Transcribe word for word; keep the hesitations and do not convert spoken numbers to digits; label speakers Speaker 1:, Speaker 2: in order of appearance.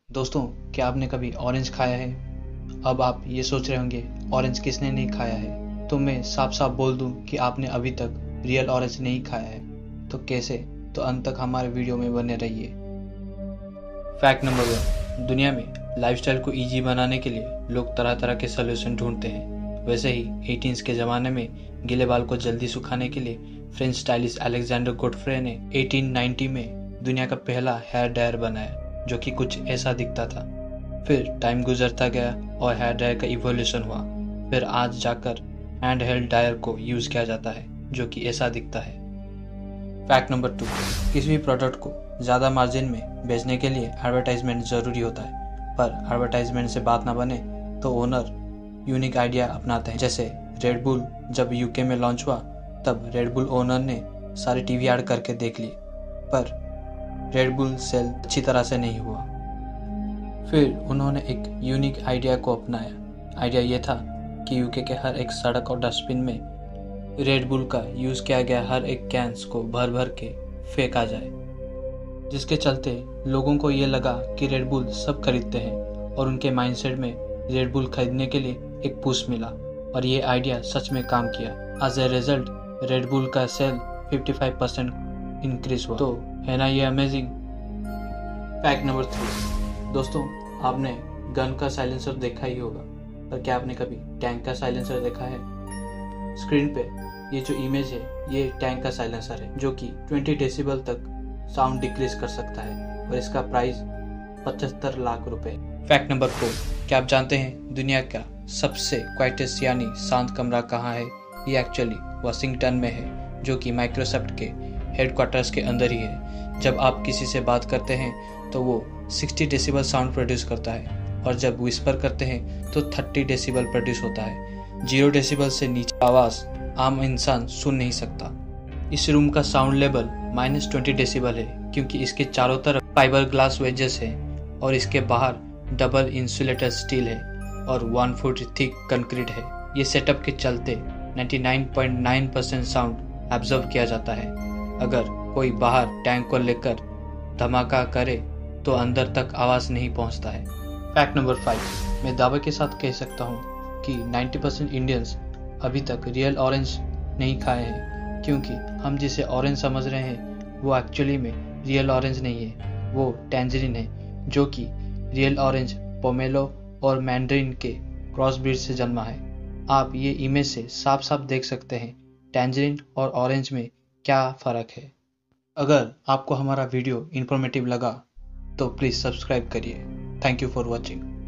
Speaker 1: दोस्तों, क्या आपने कभी ऑरेंज खाया है? अब आप ये सोच रहे होंगे, ऑरेंज किसने नहीं खाया है? तो मैं साफ साफ बोल दूं कि आपने अभी तक रियल ऑरेंज नहीं खाया है। तो कैसे? तो अंत तक हमारे वीडियो में बने रहिए। फैक्ट नंबर वन, दुनिया में लाइफस्टाइल को इजी बनाने के लिए लोग तरह तरह के सोल्यूशन ढूंढते हैं। वैसे ही एटीन्स के ज़माने में गीले बाल को जल्दी सुखाने के लिए फ्रेंच स्टाइलिस्ट अलेक्जेंडर गोडफ्रे ने अठारह सौ नब्बे में दुनिया का पहला हेयर ड्रायर बनाया, जो कि कुछ ऐसा दिखता था। फिर टाइम गुजरता गया और हेयर ड्रायर का इवोल्यूशन हुआ। फिर आज जाकर हैंड हेल्ड ड्रायर को यूज़ किया जाता है, जो कि ऐसा दिखता है। फैक्ट नंबर टू, किसी भी प्रोडक्ट को ज़्यादा मार्जिन में बेचने के लिए एडवर्टाइजमेंट ज़रूरी होता है, पर एडवर्टाइजमेंट से बात ना बने तो ओनर यूनिक आइडिया अपनाते हैं। जैसे रेड बुल जब यूके में लॉन्च हुआ, तब रेड बुल ओनर ने सारे टीवी ऐड करके देख लिए, पर रेड बुल सेल अच्छी तरह से नहीं हुआ। फिर उन्होंने एक यूनिक आइडिया को अपनाया। आइडिया ये था कि यूके के हर एक सड़क और डस्टबिन में रेड बुल का यूज़ किया गया हर एक कैंस को भर भर के फेंका जाए, जिसके चलते लोगों को ये लगा कि रेड बुल सब खरीदते हैं और उनके माइंडसेट में रेड बुल खरीदने के लिए एक पुश मिला, और ये आइडिया सच में काम किया। As a result Red Bull का सेल पचपन परसेंट इंक्रीज हुआ। तो है ना ये अमेजिंग। फैक्ट नंबर थ्री, दोस्तों आपने गन का साइलेंसर देखा ही होगा, पर क्या आपने कभी टैंक का साइलेंसर देखा है? स्क्रीन पे ये जो इमेज है, ये टैंक का साइलेंसर है, जो कि बीस डेसिबल तक साउंड डिक्रीज कर सकता है, और इसका प्राइस पचहत्तर लाख रुपए। फैक्ट नंबर फोर, क्या आप जानते हैं दुनिया का सबसे क्वाइटेस्ट यानी शांत कमरा कहाँ है? ये एक्चुअली वाशिंगटन में है, जो कि माइक्रोसॉफ्ट के हेडक्वार्टर्स के अंदर ही है। जब आप किसी से बात करते हैं तो वो साठ डेसिबल साउंड प्रोड्यूस करता है, और जब विस्पर करते हैं तो तीस डेसिबल प्रोड्यूस होता है। जीरो डेसिबल से नीचे आवाज़ आम इंसान सुन नहीं सकता। इस रूम का sound level minus twenty decibel है, क्योंकि इसके चारों तरफ फाइबर ग्लास वेजेस है और इसके बाहर डबल इंसुलेटेड स्टील है और वन फुट थिक कंक्रीट है। ये सेटअप के चलते निन्यानवे पॉइंट नौ परसेंट साउंड एब्जॉर्ब किया जाता है। अगर कोई बाहर टैंक को लेकर धमाका करे तो अंदर तक आवाज़ नहीं पहुंचता है। फैक्ट नंबर फाइव, मैं दावे के साथ कह सकता हूं कि नब्बे परसेंट इंडियंस अभी तक रियल ऑरेंज नहीं खाए हैं, क्योंकि हम जिसे ऑरेंज समझ रहे हैं वो एक्चुअली में रियल ऑरेंज नहीं है, वो टैंजरीन है, जो कि रियल ऑरेंज पोमेलो और मैंड्रिन के क्रॉस ब्रीड से जन्मा है। आप ये इमेज से साफ साफ देख सकते हैं टैंजरीन और ऑरेंज में क्या फ़र्क है। अगर आपको हमारा वीडियो इन्फॉर्मेटिव लगा तो प्लीज़ सब्सक्राइब करिए। Thank you for watching.